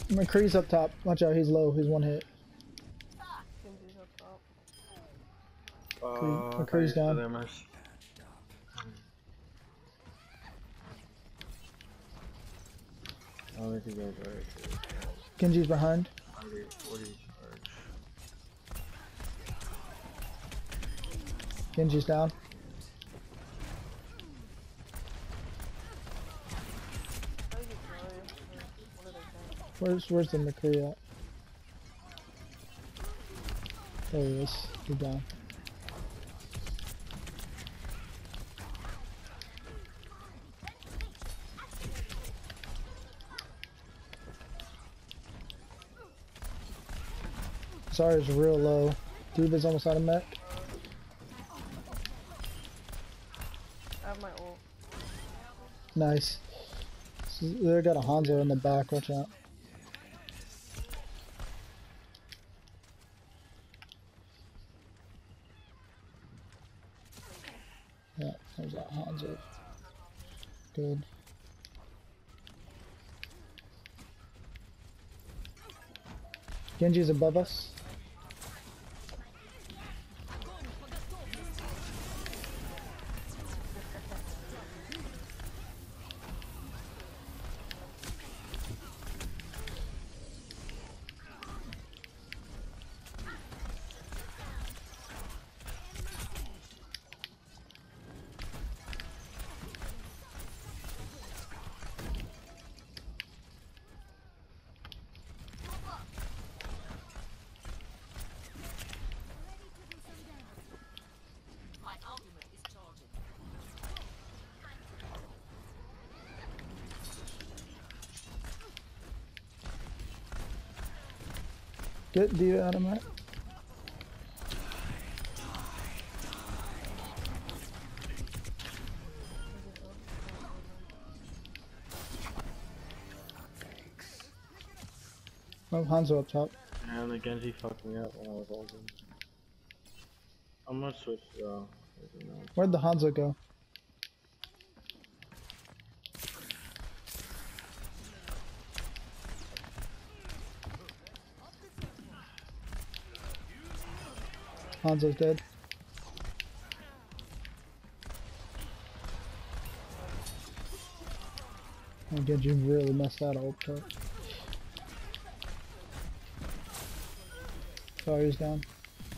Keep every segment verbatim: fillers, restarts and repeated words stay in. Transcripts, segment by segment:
McCree's up top. Watch out, he's low. He's one hit. Genji's up top. Uh, McCree's down. Oh, they could go right. Genji's behind. forty, forty charge. Genji's down. How do you play? What are they saying? Where's where's the McCree at? There he is. He's down. Sorry, it's real low. D.Va's almost out of mech. I have my ult. Nice. So they got a Hanzo in the back. Watch out. Yeah, there's that Hanzo. Good. Genji's above us. Get D.Va out of mech. Oh, Hanzo up top. And the Genji fucked me up when I was ulting. I'm gonna switch though. Where'd the Hanzo go? Hanzo's dead. Oh, Genji really messed that ult up. Sorry, he's down.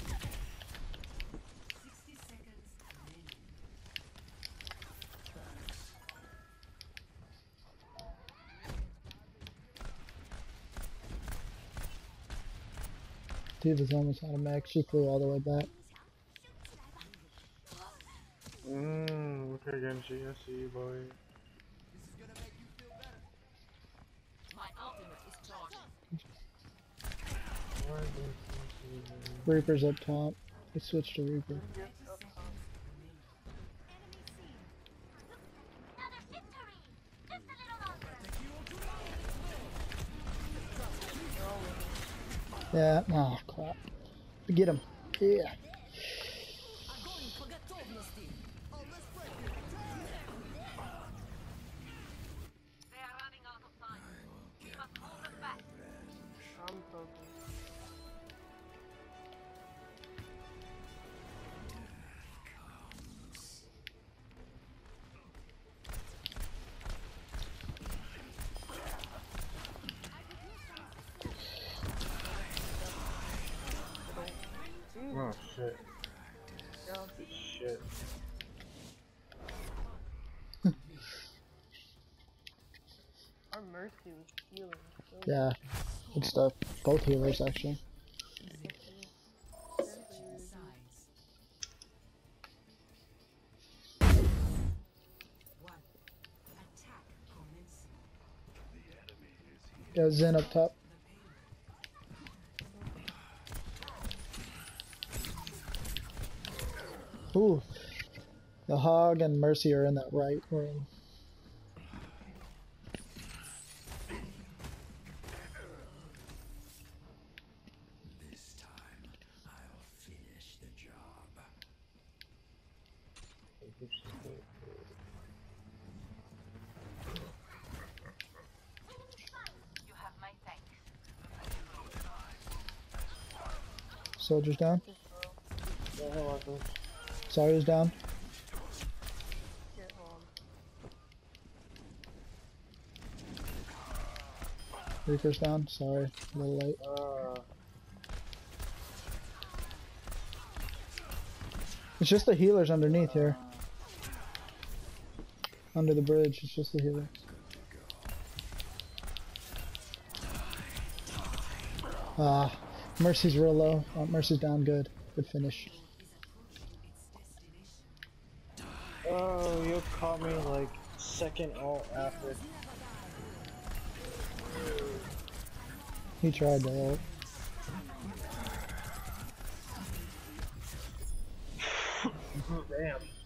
D.Va's almost out of mech. She flew all the way back. Mmm, okay, Genji, I see you, boy. My ultimate is charging. Reaper's up top. He switched to Reaper. Yeah, oh crap. Get him. Yeah. I'm focused. Oh shit. Yeah. Shit. Our Mercy was healing. So Yeah. Good stuff. Both healers actually. Yeah, Zen up top. Ooh. The Hog and Mercy are in that right room. This time, I'll finish the job. You have my thanks. Soldier's down. Just bro. Yeah, hey, Marcus. Zarya's down. Get on. Reaper's down. Sorry, a little late. Uh, It's just the healers underneath here. Under the bridge, it's just the healers. Ah, Mercy's real low. Oh, Mercy's down good. Good finish. oh, you caught me like second ult after. He tried to ult. Damn.